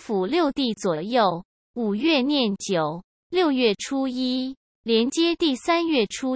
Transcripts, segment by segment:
府6地左右，5月念9，6月初1，连接第3月初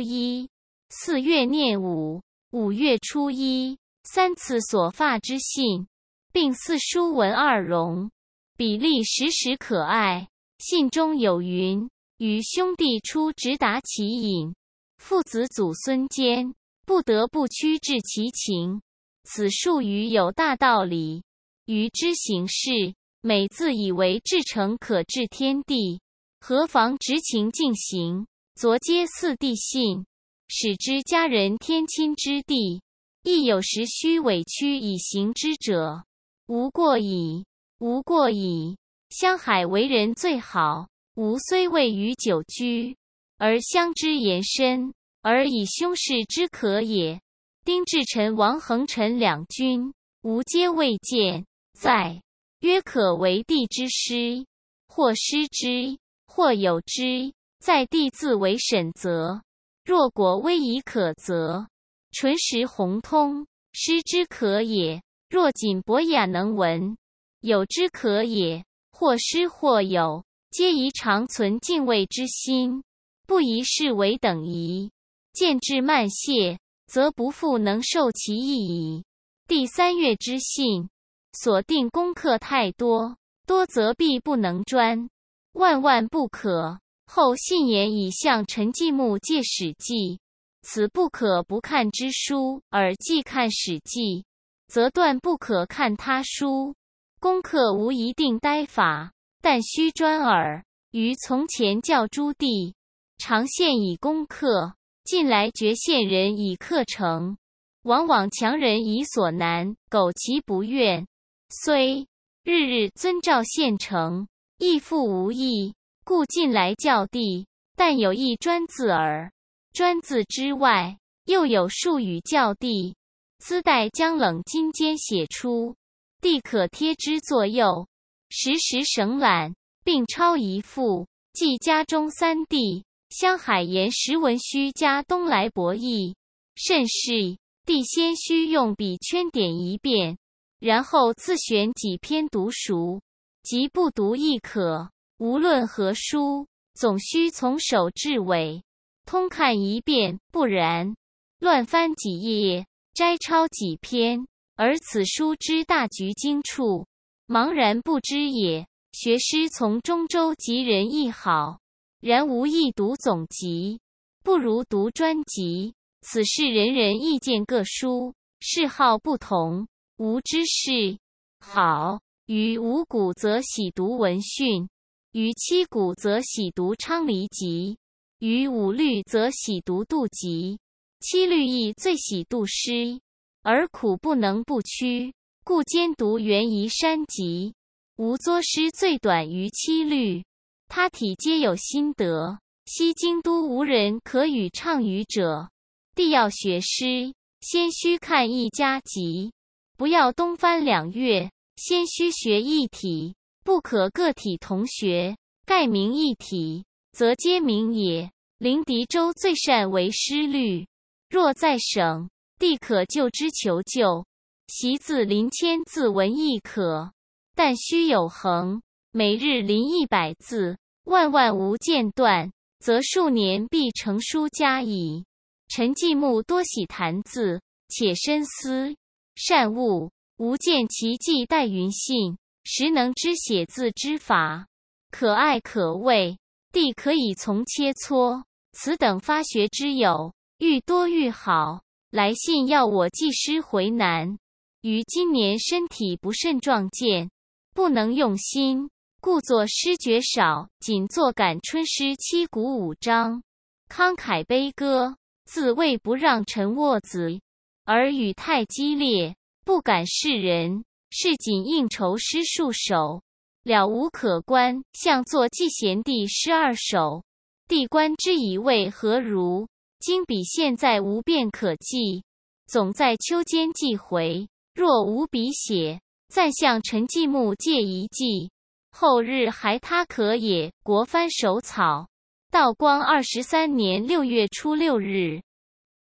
1，4月念5，5月初1，3次所发之信，并4书文2容，比例时时可爱。信中有云：与兄弟出直达其隐，父子祖孙间，不得不屈至其情。此术语有大道理，于知行事，每自以为至诚可治天地，何妨直情进行？昨皆四弟信，使之家人天亲之地，亦有时须委屈以行之者，无过矣，无过矣。相海为人最好，吾虽未与久居，而相知言深，而以兄事之可也。丁至臣王衡臣两君，吾皆未见，在曰可为帝之师，或失之，或有之，在帝自为审责。若果威仪可责，纯实宏通，失之可也；若仅博雅能文，有之可也。或失或有，皆宜常存敬畏之心，不宜视为等仪。见至慢谢，则不复能受其意矣。第3月之信，所定功课太多，多则必不能专，万万不可。后信言已向陈季木借《史记》，此不可不看之书，而既看《史记》，则断不可看他书。功课无一定呆法，但须专耳。于从前教诸弟，常献以功课，近来觉献人以课程，往往强人以所难，苟其不愿，虽日日遵照献成，亦复无益。故近来教弟，但有一专字耳。专字之外，又有术语教弟，兹待将冷金间写出，帝可贴之作右，时时省览，并抄一副。即家中3弟，湘海盐时文须加东来博弈，甚是。帝先须用笔圈点一遍，然后自选几篇读熟，即不读亦可。无论何书，总须从首至尾通看一遍，不然乱翻几页，摘抄几篇，而此书之大局精处，茫然不知也。学师从中周及人亦好，然无意读总集，不如读专辑。此事人人意见各殊，嗜好不同，吾之是好。于五古则喜读文训，于七古则喜读昌黎集，于五律则喜读杜集，七律亦最喜杜诗，而苦不能不屈，故兼读元夷山集。吾作诗最短于七律，他体皆有心得。西京都无人可与畅语者，帝要学诗，先须看一家集，不要东翻2月，先须学一体，不可个体同学。盖名一体，则皆名也。临狄州最善为诗律，若在省，帝可就之求救。习字临千字文亦可，但须有恒，每日临100字，万万无间断，则数年必成书家矣。陈季木多喜谈字，且深思善悟，吾见其记带云信，实能知写字之法，可爱可畏。帝可以从切磋，此等发学之友，愈多愈好。来信要我寄诗回南，于今年身体不甚壮健，不能用心，故作诗绝少，仅作感春诗7古5章，慷慨悲歌。自谓不让陈沃子，而语太激烈，不敢示人，是仅应酬诗数首，了无可观。向作记贤弟诗2首，帝观之以为何如？今比现在无便可记，总在秋间寄回。若无笔写，暂向陈季木借一记，后日还他可也。国藩手草。道光23年6月初6日。